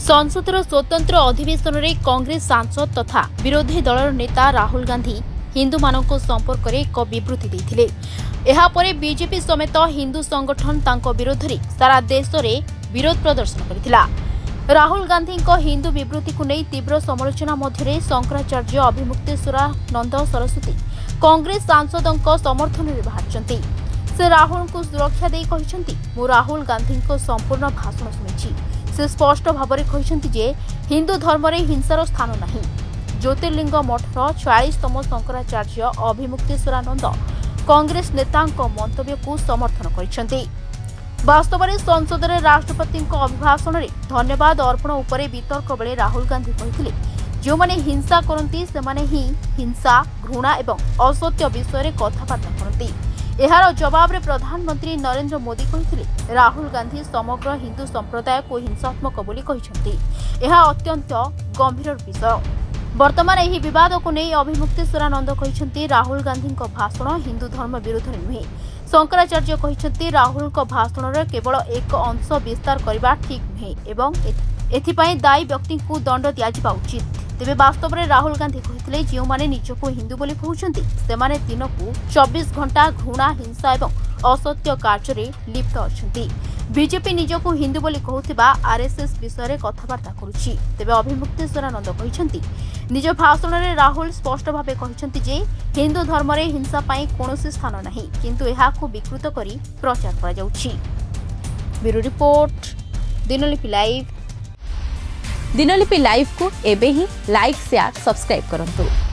संसदर स्वतंत्र अधिवेशन में कांग्रेस सांसद तथा विरोधी दल नेता राहुल गांधी हिंदू मानक संपर्क में एक विबृति देते। यापर बीजेपी समेत हिंदू संगठन तांको विरोध में सारा देश में विरोध प्रदर्शन करथिला। राहुल गांधी हिंदू विबृति को नहीं तीव्र समालोचना मध्य शंकराचार्य अभिमुक्तेश्वरानंद सरस्वती कांग्रेस सांसदों समर्थन में बाहर से राहुल को सुरक्षा दे कहते मु राहुल गांधी संपूर्ण भाषण शुणी। से स्पष्ट भाव में कहते हिंदू धर्म में हिंसार स्थान नहीं। ज्योतिर्लिंग मठर 46तम शंकराचार्य अभिमुक्तेश्वरानंद कांग्रेस नेता मंतव्य को समर्थन करते। वास्तव में संसद में राष्ट्रपति अभिभाषण में धन्यवाद अर्पण उपरे वितर्क बेले राहुल गांधी कहते जो माने हिंसा करती से माने ही हिंसा घृणा एवं असत्य विषय कथबार्ता करती। यार जवाब में प्रधानमंत्री नरेंद्र मोदी कहते राहुल गांधी समग्र हिंदू संप्रदाय को हिंसात्मक बोली कहते। यह अत्यंत गंभीर विषय। वर्तमान यह विवाद को नहीं अभिमुक्तेश्वरानंद कहते राहुल गांधी भाषण हिंदू धर्म विरोध में नुहे। शंकराचार्य कहते राहुल भाषण में केवल एक अंश विस्तार करने ठीक नुहे एवं एथिपाई दायी व्यक्ति को दंड दिया उचित। तेबे वास्तव में राहुल गांधी कहते जो माने निजको हिंदू बोली कहते से माने दिन को 24 घंटा घृणा हिंसा एवं असत्य कार्य लिप्त अच्छा। बीजेपी निजको हिंदू बोली कहूथिबा आरएसएस विषय कथबार्ता करुछि। तेबे अभिमुक्तेश्वरानंद कहते निज भाषण में राहुल स्पष्ट भाव कहते हिंदू धर्म में हिंसा पाई कौनसी स्थान नहीं किंतु एहाकु विकृत करी प्रचार करा जाउछि। Bureau report Dinalipi live. Dinalipi live को एबे ही लाइक शेयर सब्सक्राइब करंतु।